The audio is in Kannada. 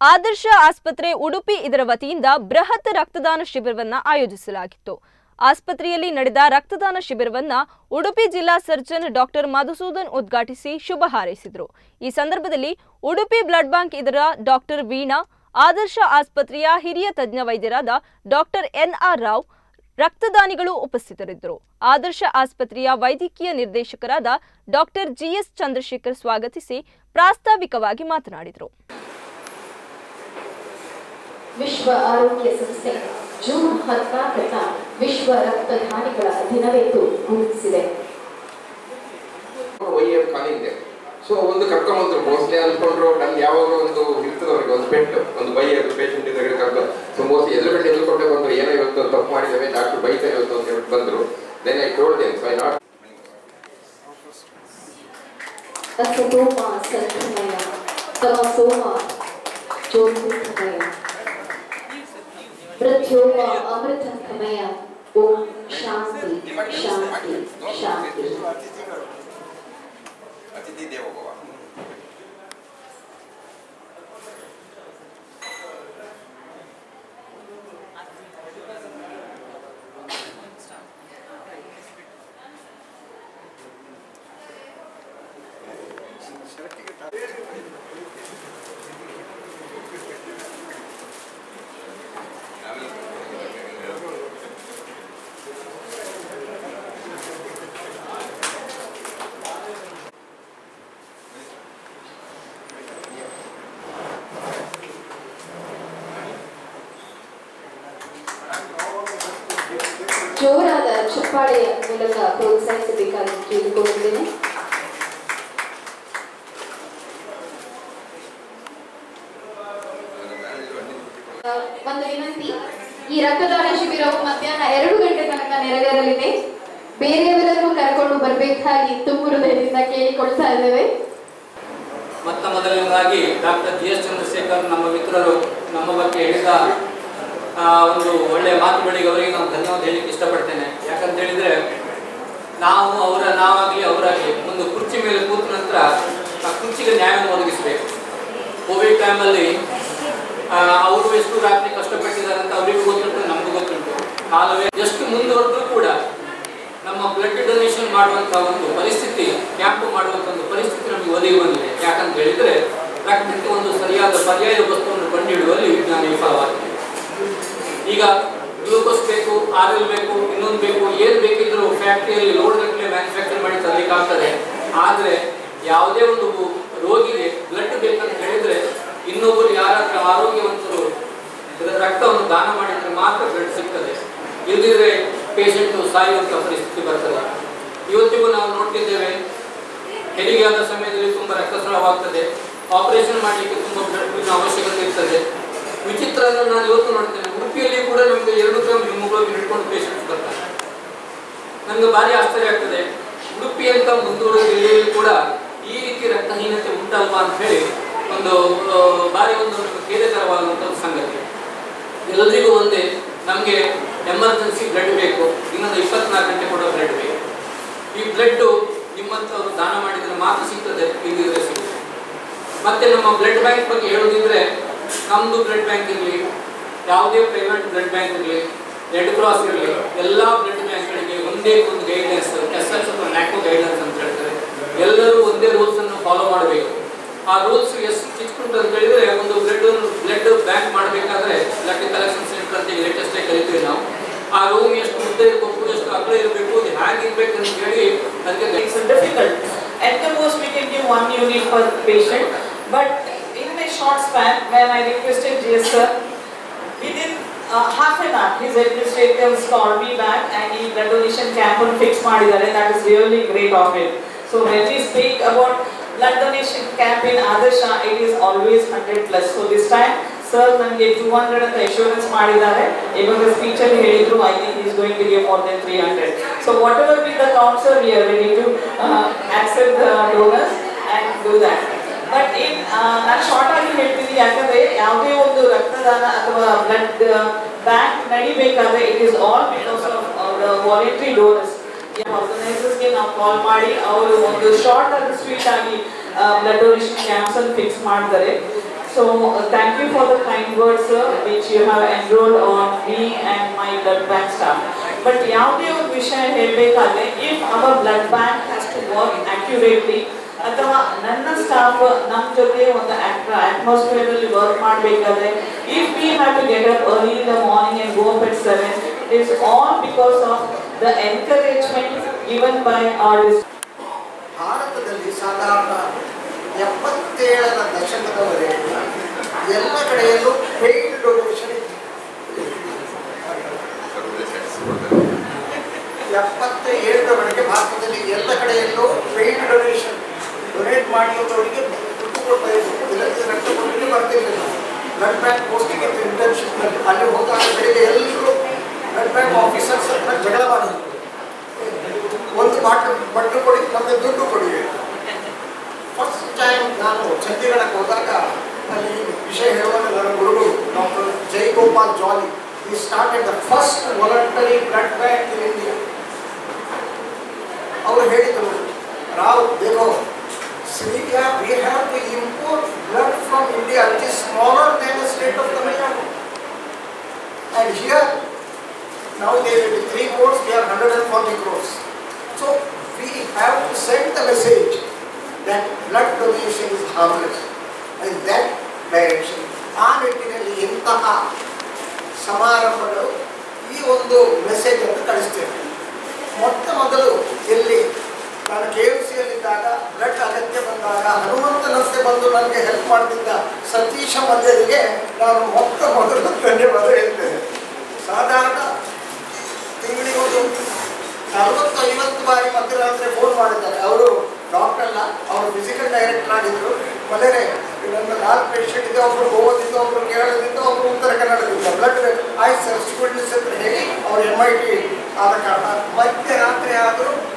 ಆದರ್ಶ ಆಸ್ಪತ್ರೆ ಉಡುಪಿ ಇದರ ವತಿಯಿಂದ ಬೃಹತ್ ರಕ್ತದಾನ ಶಿಬಿರವನ್ನು ಆಯೋಜಿಸಲಾಗಿತ್ತು. ಆಸ್ಪತ್ರೆಯಲ್ಲಿ ನಡೆದ ರಕ್ತದಾನ ಶಿಬಿರವನ್ನು ಉಡುಪಿ ಜಿಲ್ಲಾ ಸರ್ಜನ್ ಡಾಕ್ಟರ್ ಮಧುಸೂದನ್ ಉದ್ಘಾಟಿಸಿ ಶುಭ ಹಾರೈಸಿದರು. ಈ ಸಂದರ್ಭದಲ್ಲಿ ಉಡುಪಿ ಬ್ಲಡ್ ಬ್ಯಾಂಕ್ ಇದರ ಡಾಕ್ಟರ್ ವೀಣಾ, ಆದರ್ಶ ಆಸ್ಪತ್ರೆಯ ಹಿರಿಯ ತಜ್ಞ ವೈದ್ಯರಾದ ಡಾಕ್ಟರ್ ಎನ್.ಆರ್. ರಾವ್, ರಕ್ತದಾನಿಗಳು ಉಪಸ್ಥಿತರಿದ್ದರು. ಆದರ್ಶ ಆಸ್ಪತ್ರೆಯ ವೈದ್ಯಕೀಯ ನಿರ್ದೇಶಕರಾದ ಡಾಕ್ಟರ್ ಜಿ.ಎಸ್. ಚಂದ್ರಶೇಖರ್ ಸ್ವಾಗತಿಸಿ ಪ್ರಾಸ್ತಾವಿಕವಾಗಿ ಮಾತನಾಡಿದರು. ವಿಶ್ವ ಆರೋಗ್ಯ ಸಂಸ್ಥೆ ಜೂನ್ 14ರ ವಿಶ್ವ ರಕ್ತದಾನಿಗಳ ದಿನವೆಂದು ಘೋಷಿಸಿದೆ. ಸೊ ಒಂದು ಕರ್ಕೊಂಡ್ಬಂದ್ರು ಮೋಸ್ಟ್ಲಿ ಅನ್ಕೊಂಡ್ರು ನನ್ಗೆ ಯಾವಾಗಲೂ ಒಂದು ಇರ್ತದೆ ಅವ್ರಿಗೆ ಒಂದು ಪೆಟ್ಟು ಒಂದು ಪೇಷಂಟ್ ಇದ್ರೆ ಕರ್ಕೊಂಡು ಸೊ ಮೋಸ್ಟ್ಲಿ ಎದುರುಗಡೆ ಎದುರುಕೊಂಡೆ ಬಂದ್ರು ಏನೋ ಇವತ್ತು ತಪ್ಪು ಮಾಡಿದ್ದೇವೆ ಡಾಕ್ಟರ್ ಬೈತಾ ಇವತ್ತು ಅಂತ ಹೇಳಿ ಬಂದ್ರು. Then I told them so I not ಅಸತೋಮ ಸದ್ಗಮಯ ತಮಸೋಮ ಜ್ಯೋತಿರ್ಗಮಯ ಮೃತ್ಯೋರ್ವ ಅಮೃತಂಗಮಯ. ಓಂ ಶಾಂತಿ ಶಾಂತಿ ಶಾಂತಿ. ಅತಿಥಿ ದೇವೋ ಭವ. ಜೋರಾದ ಚಪ್ಪಾಳೆಯ ಮೂಲಕ ಪ್ರೋತ್ಸಾಹಿಸಬೇಕಾಗಿ ಕೇಳಿಕೊಳ್ಳುತ್ತೇನೆ. ಒಂದು ವಿನಂತಿ, ಈ ರಕ್ತದಾನ ಶಿಬಿರವು ಮಧ್ಯಾಹ್ನ 2 ಗಂಟೆ ತನಕ ನೆರವೇರಲಿದೆ. ಬೇರೆಯವರನ್ನು ಕರ್ಕೊಂಡು ಬರಬೇಕಾಗಿ ತುಂಬು ಹೃದಯದಿಂದ ಕೇಳಿಕೊಳ್ತಾ ಇದ್ದೇವೆ. ಮೊದಲನೇದಾಗಿ ಡಾಕ್ಟರ್ ಜಿ.ಎಸ್. ಚಂದ್ರಶೇಖರ್ ನಮ್ಮ ಮಿತ್ರರು ನಮ್ಮ ಬಗ್ಗೆ ಹೇಳಿದ ಒಂದು ಒಳ್ಳೆಯ ಮಾತುಗಳಿಗೆ ಅವರಿಗೆ ನಾನು ಧನ್ಯವಾದ ಹೇಳಲಿಕ್ಕೆ ಇಷ್ಟಪಡ್ತೇನೆ. ಯಾಕಂತ ಹೇಳಿದರೆ ನಾವಾಗಲಿ ಅವರಾಗಲಿ ಒಂದು ಕುರ್ಚಿ ಮೇಲೆ ಕೂತ ನಂತರ ಆ ಕುರ್ಚಿಗೆ ನ್ಯಾಯವನ್ನು ಒದಗಿಸಬೇಕು. ಕೋವಿಡ್ ಟೈಮಲ್ಲಿ ಅವರು ಎಷ್ಟು ರಾತ್ರಿ ಕಷ್ಟಪಟ್ಟಿದ್ದಾರೆ ಅಂತ ಅವರಿಗೂ ಗೊತ್ತುಂಟು, ನಮಗೂ ಗೊತ್ತುಂಟು. ಕಾಲವೇ ಎಷ್ಟು ಮುಂದುವರೆದ್ರೂ ಕೂಡ ನಮ್ಮ ಬ್ಲಡ್ ಡೊನೇಷನ್ ಮಾಡುವಂಥ ಒಂದು ಪರಿಸ್ಥಿತಿ, ಕ್ಯಾಂಪ್ ಮಾಡುವಂಥ ಒಂದು ಪರಿಸ್ಥಿತಿ ನಮಗೆ ಒದಗಿ ಬಂದಿದೆ. ಯಾಕಂತ ಹೇಳಿದರೆ ರಕ್ತಕ್ಕೆ ಒಂದು ಸರಿಯಾದ ಪರ್ಯಾಯ ವಸ್ತುವನ್ನು ಕಂಡುಹಿಡುವಲ್ಲಿ ವಿಜ್ಞಾನ ವಿಫಲವಾಗಿದೆ. ಈಗ ಗ್ಲೂಕೋಸ್ ಬೇಕು, ಆರ್ಎಲ್ ಬೇಕು, ಇನ್ನೊಂದು ಬೇಕು, ಏನು ಬೇಕಿದ್ರು ಫ್ಯಾಕ್ಟ್ರಿಯಲ್ಲಿ ಲೋಡ್ ಗಟ್ಟಲೆ ಮ್ಯಾನುಫ್ಯಾಕ್ಚರ್ ಮಾಡಿ ತರಲಿಕ್ಕಾಗ್ತದೆ. ಆದರೆ ಯಾವುದೇ ಒಂದು ರೋಗಿಗೆ ಬ್ಲಡ್ ಬೇಕಂತ ಹೇಳಿದರೆ ಇನ್ನೊಬ್ಬರು ಯಾರಾದ್ರೂ ಆರೋಗ್ಯವಂತರು ರಕ್ತವನ್ನು ದಾನ ಮಾಡಿದರೆ ಮಾತ್ರ ಬ್ಲಡ್ ಸಿಗ್ತದೆ. ಇಲ್ಲದಿದ್ರೆ ಪೇಷಂಟು ಸಾಯುವಂಥ ಪರಿಸ್ಥಿತಿ ಬರ್ತದೆ. ಇವತ್ತಿಗೂ ನಾವು ನೋಡ್ತಿದ್ದೇವೆ, ಹೆರಿಗೆ ಆದ ಸಮಯದಲ್ಲಿ ತುಂಬ ರಕ್ತಸ್ರಾವವಾಗ್ತದೆ. ಆಪರೇಷನ್ ಮಾಡಲಿಕ್ಕೆ ತುಂಬ ಬ್ಲಡ್ ಅವಶ್ಯಕತೆ ಇರ್ತದೆ. ವಿಚಿತ್ರ ನಾನು ಇವತ್ತು ನೋಡ್ತೇನೆ, ಉಡುಪಿಯಲ್ಲಿ ಕೂಡ ನಮಗೆ 2 ಗ್ರಾಮ್ ಹಿಮೋಗ್ಲೋಬಿನ್ ಹಿಡ್ಕೊಂಡು ಪೇಷಂಟ್ಸ್ ಬರ್ತಾರೆ. ನನಗೆ ಭಾರಿ ಆಶ್ಚರ್ಯ ಆಗ್ತದೆ, ಉಡುಪಿ ಅಂತ ಮುಂದುವರೆದ ಜಿಲ್ಲೆಯಲ್ಲಿ ಕೂಡ ಈ ರೀತಿ ರಕ್ತಹೀನತೆ ಉಂಟಲ್ವಾ ಅಂತ ಹೇಳಿ ಒಂದು ಭಾರಿ ಒಂದು ಖೇದಕರವಾದಂಥ ಒಂದು ಸಂಗತಿ. ಎಲ್ಲರಿಗೂ ಒಂದೇ, ನಮಗೆ ಎಮರ್ಜೆನ್ಸಿ ಬ್ಲಡ್ ಬೇಕು, ಇನ್ನೊಂದು 24 ಗಂಟೆ ಕೊಡೋ ಬ್ಲಡ್ ಬೇಕು. ಈ ಬ್ಲಡ್ಡು ನಿಮ್ಮಂಥವ್ರು ದಾನ ಮಾಡಿದರೆ ಮಾತ್ರ ಸಿಗ್ತದೆ, ಇಲ್ಲದಿದ್ರೆ ಸಿಗ್ತದೆ. ಮತ್ತೆ ನಮ್ಮ ಬ್ಲಡ್ ಬ್ಯಾಂಕ್ ಬಗ್ಗೆ ಹೇಳೋದಿದ್ರೆ, ನಮ್ಮದು ಬ್ಲಡ್ ಬ್ಯಾಂಕ್ ಇರಲಿ, ಯಾವುದೇ ಪ್ರೈವೇಟ್ ಬ್ಲಡ್ ಬ್ಯಾಂಕ್ ಇರಲಿ, ರೆಡ್ ಕ್ರಾಸ್ ಇರಲಿ, ಎಲ್ಲ ಬ್ಲಡ್ ಬ್ಯಾಂಕ್ಗಳಿಗೆ ಒಂದೇ ಒಂದು ಗೈಡ್ಲೈನ್ಸ್, ಎಸ್ಎಸ್ ಅಥವಾ ನ್ಯಾಕೋ ಗೈಡ್ಲೈನ್ಸ್ ಅಂತ ಹೇಳ್ತಾರೆ. ಎಲ್ಲರೂ ಒಂದೇ ರೂಲ್ಸನ್ನು ಫಾಲೋ ಮಾಡಬೇಕು. ಆ ರೂಲ್ಸ್ ಎಷ್ಟು ಚಿಕ್ಕುಂಟು ಅಂತ ಹೇಳಿದರೆ, ಒಂದು ಬ್ಲಡ್ ಬ್ಯಾಂಕ್ ಮಾಡಬೇಕಾದ್ರೆ ಬ್ಲಡ್ ಕಲೆಕ್ಷನ್ ಸೆಂಟರ್ ಅಂತ ಲೇಟೆಸ್ಟ್ ಆಗಿ ಕರಿತೀವಿ ನಾವು. ಆ ರೂಮ್ ಎಷ್ಟು ಉದ್ದ ಇರಬೇಕು, ಎಷ್ಟು ಅಗಲ ಇರಬೇಕು, ಅದು ಹೇಗಿರ್ಬೇಕು ಅಂತ ಹೇಳಿ ಅದಕ್ಕೆ it's difficult. At the most we can give 1 unit per patient, but in a short span, when I requested GS sir, within half an hour his administrators called me back and he blood donation camp on fix ಮಾಡಿದ್ದಾರೆ. That is really great of him. So when we speak about blood donation camp in Adersha, it is always 100+. So this time sir ನನಗೆ 200 ಅಂತ assurance ಮಾಡಿದ್ದಾರೆ. ಇವಾಗ ಸ್ಪೀಚ್ ಅಲ್ಲಿ ಹೇಳಿದ್ರು, I think he is going to give more than 300. So whatever be the count, sir, we are ready to accept the donors and do that. But in ನಾನು ಶಾರ್ಟ್ ಆಗಿ ಹೇಳ್ತೀನಿ, ಯಾಕಂದ್ರೆ ಯಾವುದೇ ಒಂದು ರಕ್ತದಾನ ಅಥವಾ ಬ್ಲಡ್ ಬ್ಯಾಂಕ್ ನಡಿಬೇಕಾದ್ರೆ it is all because of the voluntary donors. ಆರ್ಗನೈಸರ್ಸ್ಗೆ ನಾವು ಕಾಲ್ ಮಾಡಿ ಅವರು ಒಂದು ಶಾರ್ಟ್ ಆಗಿ ಸ್ವೀಟ್ ಆಗಿ ಬ್ಲಡ್ ಡೊನೇಷನ್ ಕ್ಯಾಂಪ್ಸ್ ಅನ್ನು ಫಿಕ್ಸ್ ಮಾಡ್ತಾರೆ. So thank you for the kind words, sir, which you have enrolled on me and my blood bank staff. But ಯಾವುದೇ ಒಂದು ವಿಷಯ ಹೇಳಬೇಕಾದ್ರೆ, if our blood bank has to work accurately, ಅಥವಾ ನನ್ನ ಸ್ಟಾಫ್ ನಮ್ಮ ಜೊತೆ ಒಂದು atmosphere ಅಲ್ಲಿ ವರ್ಕ್ ಮಾಡಬೇಕಾದ್ರೆ, if we have to get up early in the morning and go up at 7, it is all because of the encouragement given by our district. ಭಾರತದಲ್ಲಿ ಸಾಧಾರಣ 77ರ ದಶಕದವರೆಗೆ ಎಲ್ಲ ಕಡೆಯಲ್ಲೂ ಪೇಯ್ಡ್ ಡೊನೇಷನ್ ಇತ್ತು. 77ರವರೆಗೆ ಭಾರತದಲ್ಲಿ ಎಲ್ಲ ಕಡೆಯಲ್ಲೂ ಪೇಯ್ಡ್ ಡೊನೇಷನ್, ಡೊನೇಟ್ ಮಾಡಿದವರಿಗೆ ದುಡ್ಡು ಕೊಡ್ತಾ ಇದ್ರು, ಇದಕ್ಕೆ ರಕ್ತ ಕೊಡಲಿಕ್ಕೆ ಬರ್ತಿರಲಿಲ್ಲ. ಬ್ಲಡ್ ಬ್ಯಾಂಕ್ ಪೋಸ್ಟಿಂಗ್ ಇತ್ತು ಇಂಟರ್ನ್ಶಿಪ್ನಲ್ಲಿ. ಅಲ್ಲಿ ಹೋದಾಗ ಬೆಳಿಗ್ಗೆ ಎಲ್ಲರೂ ಬ್ಲಡ್ ಬ್ಯಾಂಕ್ ಆಫೀಸರ್ಸ್ ಹತ್ರ ಜಗಳ ಮಾಡಿದ್ರು, ಒಂದು ಬಟ್ಟಲು ಕೊಡಿ, ನಮಗೆ ದುಡ್ಡು ಕೊಡಿ. ಫಸ್ಟ್ ಟೈಮ್ ನಾನು ಚಂಡೀಗಢಕ್ಕೆ ಹೋದಾಗ ಅಲ್ಲಿ ವಿಷಯ ಹೇಳುವಾಗ ನನ್ನ ಗುರುಗಳು doctor Jaigopal Jali, he started the first voluntary blood bank in India. ಅವರು ಹೇಳಿದರು, ರಾವ್ देखो India, we have to import blood from India which is smaller than the state of Tamil Nadu, and here now they will be 3 crores, we are 140 crores. So we have to send the message that blood donation is harmless in that direction. ಆ ನಿಟ್ಟಿನಲ್ಲಿ ಇಂತಹ ಸಮಾರಂಭಗಳು ಈ ಒಂದು ಮೆಸೇಜ್ ಅನ್ನು ಕಳಿಸ್ತೇವೆ. ಮೊಟ್ಟ ಮೊದಲು ಇಲ್ಲಿ ನಾನು KFCಯಲ್ಲಿದ್ದಾಗ ಬ್ಲಡ್ ಅಗತ್ಯ ಬಂದಾಗ ಹನುಮಂತನಂತೆ ಬಂದು ನನಗೆ ಹೆಲ್ಪ್ ಮಾಡ್ತಿದ್ದ ಸತೀಶ ಮಲ್ಯರಿಗೆ ನಾನು ಮೊಟ್ಟ ಮೊದಲು ಧನ್ಯವಾದ ಹೇಳ್ತೇನೆ. ಸಾಧಾರಣ ತಿಂಗಳಿಗೊಂದು 40-50 ಬಾರಿ ಮಧ್ಯರಾತ್ರಿ ಫೋನ್ ಮಾಡಿದ್ದಾರೆ. ಅವರು ಡಾಕ್ಟರ್ ಅಲ್ಲ, ಅವರು ಫಿಸಿಕಲ್ ಡೈರೆಕ್ಟರ್ ಆಗಿದ್ದರು. ಮೊದಲೇ ನನ್ನ 4 ಪೇಷಂಟ್ ಇದೆ, ಒಬ್ಬರು ಗೋವಾದಿಂದ, ಒಬ್ಬರು ಕೇರಳದಿಂದ, ಒಬ್ಬರು ಉತ್ತರ ಕನ್ನಡದಿಂದ. ಬ್ಲಡ್ ಆಯ್ತು ಸರ್ ಸ್ಟೂಡೆಂಟ್ಸ್ ಹತ್ರ ಹೇಳಿ ಅವರು MIT ಆದ ಕಾರಣ ಮಧ್ಯರಾತ್ರಿ ಆದರೂ